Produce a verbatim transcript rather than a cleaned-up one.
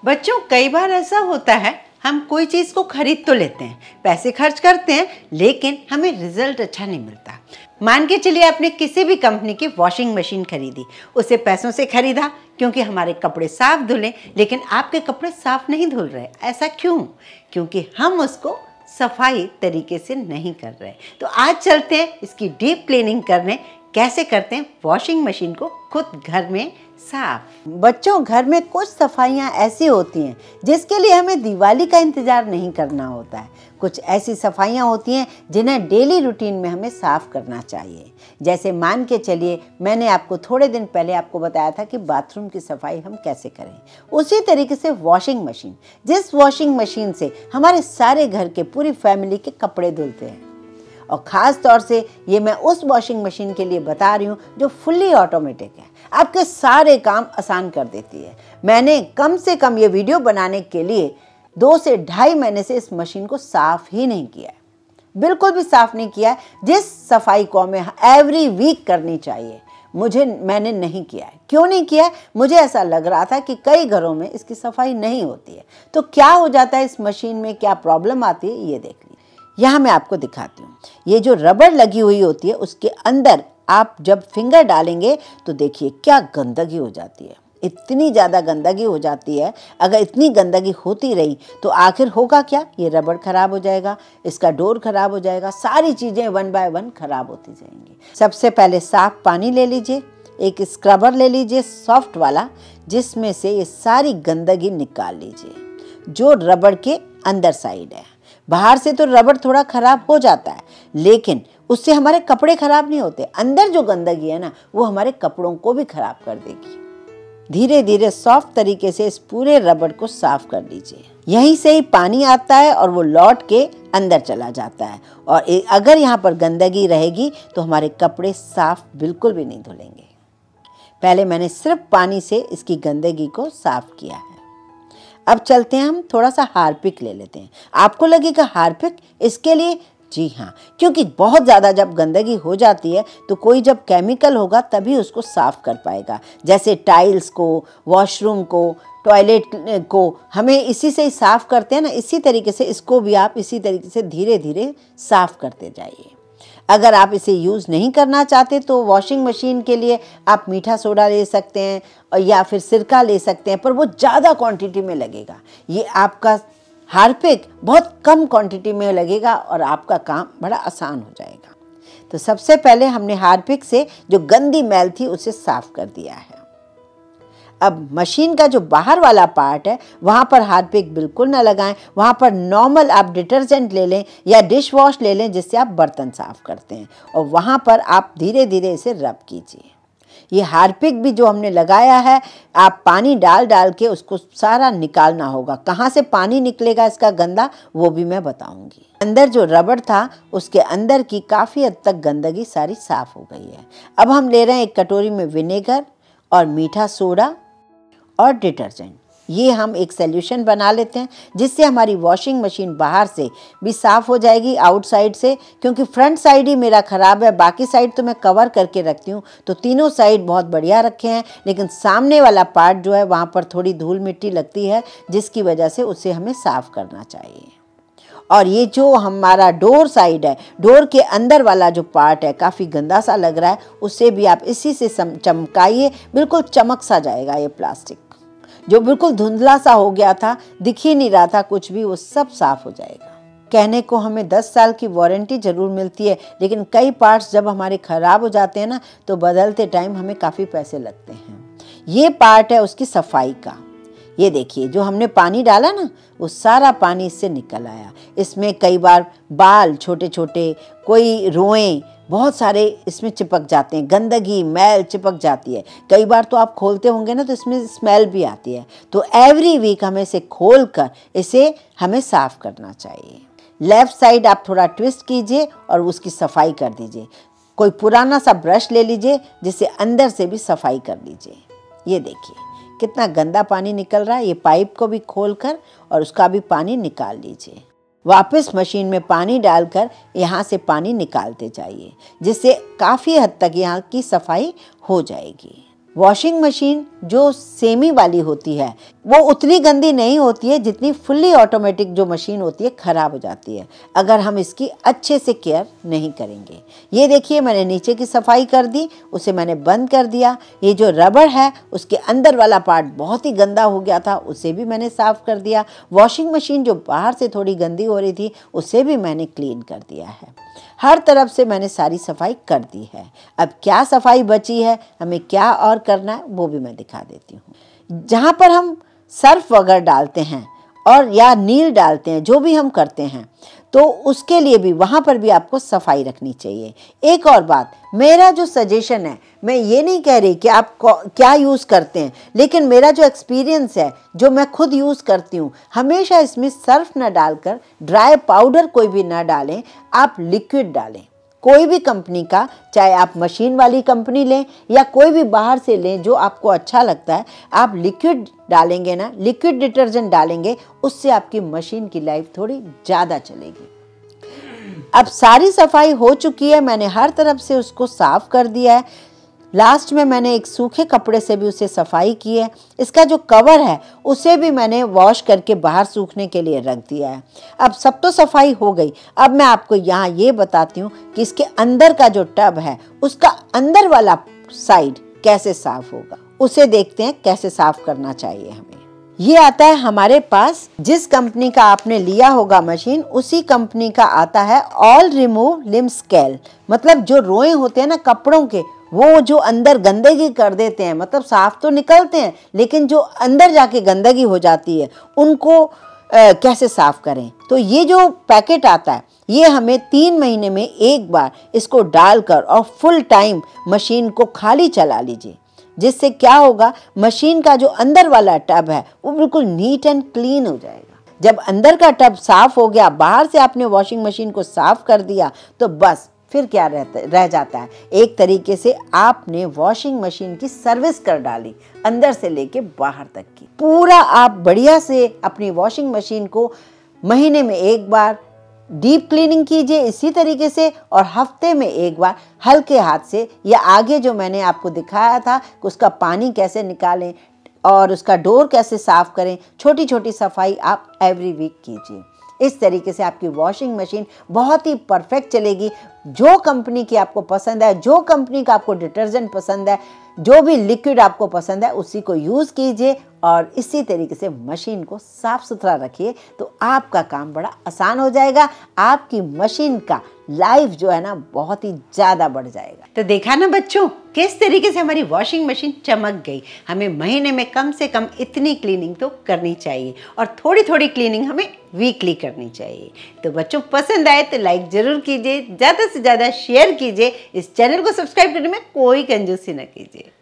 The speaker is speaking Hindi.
बच्चों, कई बार ऐसा होता है, हम कोई चीज़ को खरीद तो लेते हैं, पैसे खर्च करते हैं, लेकिन हमें रिजल्ट अच्छा नहीं मिलता। मान के चलिए आपने किसी भी कंपनी की वॉशिंग मशीन खरीदी, उसे पैसों से खरीदा क्योंकि हमारे कपड़े साफ धुलें, लेकिन आपके कपड़े साफ नहीं धुल रहे। ऐसा क्यों? क्योंकि हम उसको सफाई तरीके से नहीं कर रहे। तो आज चलते हैं इसकी डीप क्लीनिंग करने, कैसे करते हैं वॉशिंग मशीन को खुद घर में साफ। बच्चों, घर में कुछ सफाइयाँ ऐसी होती हैं जिसके लिए हमें दिवाली का इंतज़ार नहीं करना होता है। कुछ ऐसी सफाइयाँ होती हैं जिन्हें डेली रूटीन में हमें साफ़ करना चाहिए। जैसे मान के चलिए, मैंने आपको थोड़े दिन पहले आपको बताया था कि बाथरूम की सफाई हम कैसे करें, उसी तरीके से वॉशिंग मशीन, जिस वॉशिंग मशीन से हमारे सारे घर के पूरी फैमिली के कपड़े धुलते हैं। और ख़ास तौर से ये मैं उस वॉशिंग मशीन के लिए बता रही हूँ जो फुल्ली ऑटोमेटिक है, आपके सारे काम आसान कर देती है। मैंने कम से कम ये वीडियो बनाने के लिए दो से ढाई महीने से इस मशीन को साफ़ ही नहीं किया है, बिल्कुल भी साफ़ नहीं किया है। जिस सफाई को हमें एवरी वीक करनी चाहिए, मुझे मैंने नहीं किया है। क्यों नहीं किया है? मुझे ऐसा लग रहा था कि कई घरों में इसकी सफाई नहीं होती है। तो क्या हो जाता है इस मशीन में, क्या प्रॉब्लम आती है, ये देख लीजिए। यहाँ मैं आपको दिखाती हूँ। ये जो रबड़ लगी हुई होती है, उसके अंदर आप जब फिंगर डालेंगे तो देखिए क्या गंदगी हो जाती है। इतनी ज़्यादा गंदगी हो जाती है। अगर इतनी गंदगी होती रही तो आखिर होगा क्या? ये रबड़ ख़राब हो जाएगा, इसका डोर ख़राब हो जाएगा, सारी चीज़ें वन बाय वन ख़राब होती जाएंगी। सबसे पहले साफ़ पानी ले लीजिए, एक स्क्रबर ले लीजिए सॉफ्ट वाला, जिसमें से ये सारी गंदगी निकाल लीजिए जो रबड़ के अंदर साइड है। बाहर से तो रबड़ थोड़ा ख़राब हो जाता है, लेकिन उससे हमारे कपड़े ख़राब नहीं होते। अंदर जो गंदगी है ना, वो हमारे कपड़ों को भी ख़राब कर देगी। धीरे धीरे सॉफ्ट तरीके से इस पूरे रबड़ को साफ कर लीजिए। यहीं से ही पानी आता है और वो लौट के अंदर चला जाता है। और अगर यहाँ पर गंदगी रहेगी तो हमारे कपड़े साफ बिल्कुल भी नहीं धुलेंगे। पहले मैंने सिर्फ पानी से इसकी गंदगी को साफ किया है। अब चलते हैं, हम थोड़ा सा हार्पिक ले लेते हैं। आपको लगेगा हार्पिक, इसके लिए? जी हाँ, क्योंकि बहुत ज़्यादा जब गंदगी हो जाती है तो कोई जब केमिकल होगा तभी उसको साफ़ कर पाएगा। जैसे टाइल्स को, वॉशरूम को, टॉयलेट को हमें इसी से ही साफ़ करते हैं ना, इसी तरीके से इसको भी आप इसी तरीके से धीरे धीरे साफ़ करते जाइए। अगर आप इसे यूज़ नहीं करना चाहते तो वॉशिंग मशीन के लिए आप मीठा सोडा ले सकते हैं और या फिर सिरका ले सकते हैं, पर वो ज़्यादा क्वांटिटी में लगेगा। ये आपका हार्पिक बहुत कम क्वांटिटी में लगेगा और आपका काम बड़ा आसान हो जाएगा। तो सबसे पहले हमने हार्पिक से जो गंदी मैल थी उसे साफ़ कर दिया है। अब मशीन का जो बाहर वाला पार्ट है वहाँ पर हार्पिक बिल्कुल ना लगाएं। वहाँ पर नॉर्मल आप डिटर्जेंट ले लें या डिश वॉश ले लें जिससे आप बर्तन साफ़ करते हैं, और वहाँ पर आप धीरे धीरे इसे रब कीजिए। ये हार्पिक भी जो हमने लगाया है, आप पानी डाल डाल के उसको सारा निकालना होगा। कहाँ से पानी निकलेगा इसका गंदा, वो भी मैं बताऊंगी। अंदर जो रबड़ था उसके अंदर की काफ़ी हद तक गंदगी सारी साफ़ हो गई है। अब हम ले रहे हैं एक कटोरी में विनेगर और मीठा सोडा और डिटर्जेंट। ये हम एक सॉल्यूशन बना लेते हैं जिससे हमारी वॉशिंग मशीन बाहर से भी साफ़ हो जाएगी, आउटसाइड से। क्योंकि फ्रंट साइड ही मेरा ख़राब है, बाकी साइड तो मैं कवर करके रखती हूँ, तो तीनों साइड बहुत बढ़िया रखे हैं, लेकिन सामने वाला पार्ट जो है वहाँ पर थोड़ी धूल मिट्टी लगती है, जिसकी वजह से उसे हमें साफ़ करना चाहिए। और ये जो हमारा डोर साइड है, डोर के अंदर वाला जो पार्ट है काफ़ी गंदा सा लग रहा है, उससे भी आप इसी से चमकाइए, बिल्कुल चमक सा जाएगा। ये प्लास्टिक जो बिल्कुल धुंधला सा हो गया था, दिख ही नहीं रहा था कुछ भी, वो सब साफ़ हो जाएगा। कहने को हमें दस साल की वारंटी ज़रूर मिलती है, लेकिन कई पार्ट्स जब हमारे ख़राब हो जाते हैं ना, तो बदलते टाइम हमें काफ़ी पैसे लगते हैं। ये पार्ट है उसकी सफाई का। ये देखिए, जो हमने पानी डाला ना, वो सारा पानी इससे निकल आया। इसमें कई बार बाल छोटे छोटे, कोई रोएं, बहुत सारे इसमें चिपक जाते हैं, गंदगी मैल चिपक जाती है। कई बार तो आप खोलते होंगे ना तो इसमें स्मेल भी आती है। तो एवरी वीक हमें इसे खोल कर इसे हमें साफ़ करना चाहिए। लेफ़्ट साइड आप थोड़ा ट्विस्ट कीजिए और उसकी सफाई कर दीजिए। कोई पुराना सा ब्रश ले लीजिए जिससे अंदर से भी सफाई कर लीजिए। ये देखिए कितना गंदा पानी निकल रहा है। ये पाइप को भी खोल कर और उसका भी पानी निकाल लीजिए। वापस मशीन में पानी डालकर यहाँ से पानी निकालते जाइए, जिससे काफ़ी हद तक यहाँ की सफाई हो जाएगी। वॉशिंग मशीन जो सेमी वाली होती है, वो उतनी गंदी नहीं होती है जितनी फुल्ली ऑटोमेटिक जो मशीन होती है ख़राब हो जाती है अगर हम इसकी अच्छे से केयर नहीं करेंगे। ये देखिए मैंने नीचे की सफाई कर दी, उसे मैंने बंद कर दिया। ये जो रबड़ है उसके अंदर वाला पार्ट बहुत ही गंदा हो गया था, उसे भी मैंने साफ़ कर दिया। वॉशिंग मशीन जो बाहर से थोड़ी गंदी हो रही थी उसे भी मैंने क्लीन कर दिया है। हर तरफ से मैंने सारी सफाई कर दी है। अब क्या सफाई बची है, हमें क्या और करना है वो भी मैं दिखा देती हूँ। जहाँ पर हम सर्फ वगैरह डालते हैं और या नील डालते हैं, जो भी हम करते हैं, तो उसके लिए भी वहाँ पर भी आपको सफाई रखनी चाहिए। एक और बात, मेरा जो सजेशन है, मैं ये नहीं कह रही कि आप क्या यूज़ करते हैं, लेकिन मेरा जो एक्सपीरियंस है, जो मैं खुद यूज़ करती हूँ, हमेशा इसमें सर्फ ना डालकर, ड्राई पाउडर कोई भी ना डालें, आप लिक्विड डालें। कोई भी कंपनी का, चाहे आप मशीन वाली कंपनी लें या कोई भी बाहर से लें जो आपको अच्छा लगता है, आप लिक्विड डालेंगे ना, लिक्विड डिटर्जेंट डालेंगे, उससे आपकी मशीन की लाइफ थोड़ी ज़्यादा चलेगी। अब सारी सफाई हो चुकी है, मैंने हर तरफ से उसको साफ़ कर दिया है। लास्ट में मैंने एक सूखे कपड़े से भी उसे सफाई की है। इसका जो कवर है उसे भी मैंने वॉश करके बाहर सूखने के लिए रख दिया है। अब सब तो सफाई हो गई। अब मैं आपको यहाँ ये बताती हूँ कि इसके अंदर का जो टब है उसका अंदर वाला साइड कैसे साफ होगा, उसे देखते हैं कैसे साफ करना चाहिए हमें। ये आता है हमारे पास, जिस कंपनी का आपने लिया होगा मशीन, उसी कंपनी का आता है ऑल रिमूव लिम्ब स्केल। मतलब जो रोए होते हैं ना कपड़ों के, वो जो अंदर गंदगी कर देते हैं, मतलब साफ तो निकलते हैं लेकिन जो अंदर जाके गंदगी हो जाती है उनको आ, कैसे साफ करें। तो ये जो पैकेट आता है ये हमें तीन महीने में एक बार इसको डालकर और फुल टाइम मशीन को खाली चला लीजिए, जिससे क्या होगा, मशीन का जो अंदर वाला टब है वो बिल्कुल नीट एंड क्लीन हो जाएगा। जब अंदर का टब साफ हो गया, बाहर से आपने वॉशिंग मशीन को साफ कर दिया, तो बस फिर क्या रहता रह जाता है, एक तरीके से आपने वॉशिंग मशीन की सर्विस कर डाली, अंदर से लेके बाहर तक की। पूरा आप बढ़िया से अपनी वॉशिंग मशीन को महीने में एक बार डीप क्लीनिंग कीजिए इसी तरीके से, और हफ्ते में एक बार हल्के हाथ से, या आगे जो मैंने आपको दिखाया था कि उसका पानी कैसे निकालें और उसका डोर कैसे साफ़ करें, छोटी छोटी सफाई आप एवरी वीक कीजिए। इस तरीके से आपकी वॉशिंग मशीन बहुत ही परफेक्ट चलेगी। जो कंपनी की आपको पसंद है, जो कंपनी का आपको डिटर्जेंट पसंद है, जो भी लिक्विड आपको पसंद है, उसी को यूज़ कीजिए और इसी तरीके से मशीन को साफ सुथरा रखिए, तो आपका काम बड़ा आसान हो जाएगा। आपकी मशीन का लाइफ जो है ना बहुत ही ज़्यादा बढ़ जाएगा। तो देखा ना बच्चों, किस तरीके से हमारी वॉशिंग मशीन चमक गई। हमें महीने में कम से कम इतनी क्लीनिंग तो करनी चाहिए और थोड़ी थोड़ी क्लीनिंग हमें वीकली करनी चाहिए। तो बच्चों पसंद आए तो लाइक ज़रूर कीजिए, ज़्यादा से ज़्यादा शेयर कीजिए, इस चैनल को सब्सक्राइब करने में कोई कंजूसी न कीजिए।